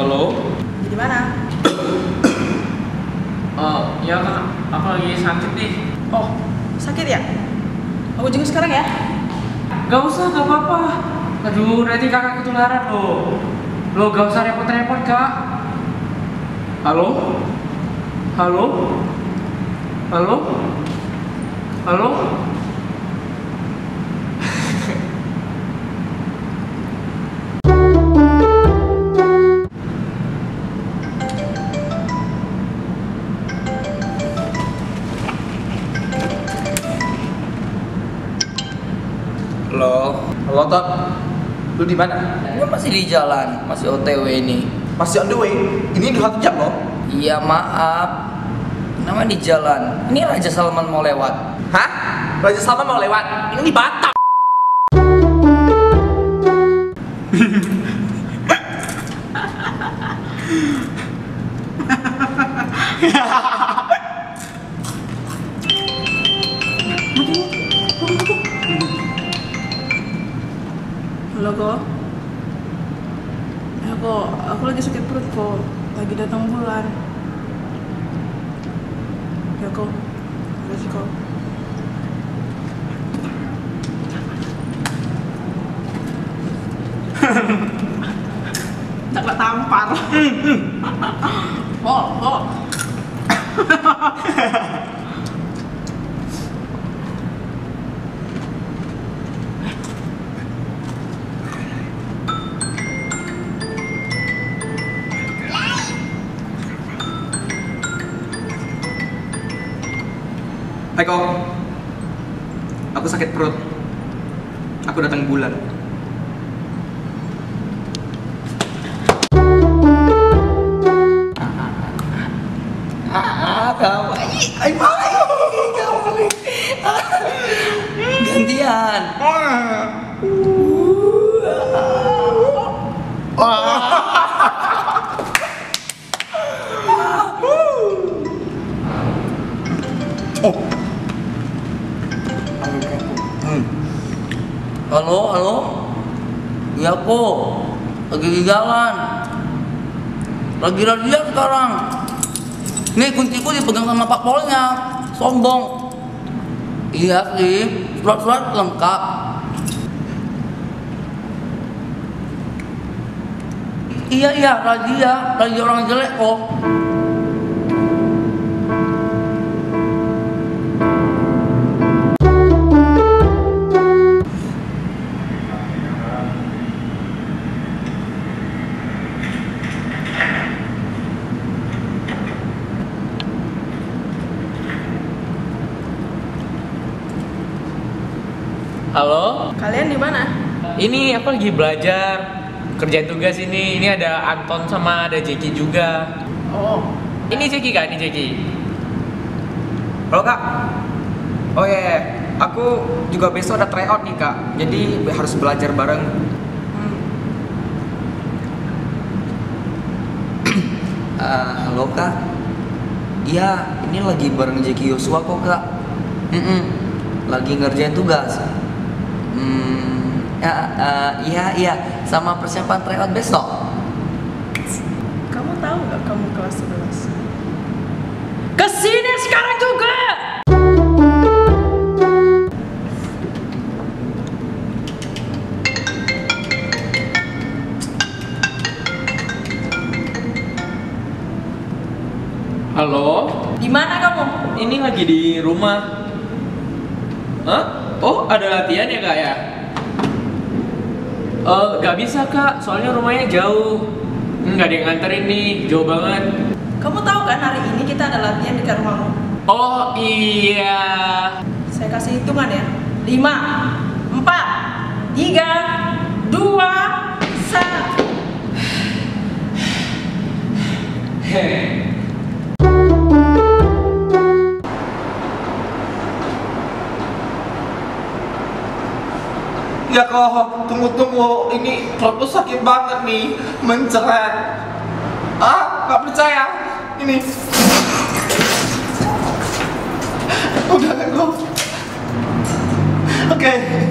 Halo? Di mana? Ya kak, aku lagi sakit nih. Oh, sakit ya? Aku jenguk sekarang ya? Gak usah, gak apa-apa. Aduh, nanti kakak ketularan loh. Lo gak usah repot-repot kak. Halo? Halo? Halo? Halo? Halo, Halo Tot, lu di mana? ini masih di jalan, masih OTW ini. Masih on the way. Ini udah 1 jam loh. Iya maaf, namanya di jalan. Ini Raja Salman mau lewat. Hah? Raja Salman mau lewat? Ini di Batam. Halo kok. Ya kok, aku lagi sakit perut kok. Lagi datang bulan. Ya kok. Makasih kok. Tak tampar. Oh. Hai Kok. Aku sakit perut. Aku datang bulan. Gantian. Halo. Iya kok, lagi di jalan. Lagi razia sekarang. Nih kunciku dipegang sama Pak Polnya. Sombong. Iya sih, surat-surat lengkap. Iya, razia orang jelek kok. Halo? Kalian di mana? Ini aku lagi belajar kerjaan tugas ini. Ini ada Anton sama ada Jeki juga. Oh, Ini Jeki kak, ini Jeki. Halo Kak. Oh iya, aku juga besok ada tryout nih Kak. Jadi harus belajar bareng. Halo kak. Iya, ini lagi bareng Jeki Yosua kok kak. Lagi ngerjain tugas. Iya, sama persiapan tryout besok. kamu tahu nggak kamu kelas 11? Kesini sekarang juga! Halo? Di mana kamu? Ini lagi di rumah. Hah? Oh, ada latihan ya kak ya? Gak bisa kak, soalnya rumahnya jauh. Nggak ada yang nganterin nih, jauh banget. Kamu tahu kan hari ini kita ada latihan dekat rumahmu? Oh iya. Saya kasih hitungan ya. 5, 4, 3, 2, 1. Heh. Ya Kok, tunggu. Ini perutku sakit banget nih, mencret. Nggak percaya. Ini. Udah Kok. Oke.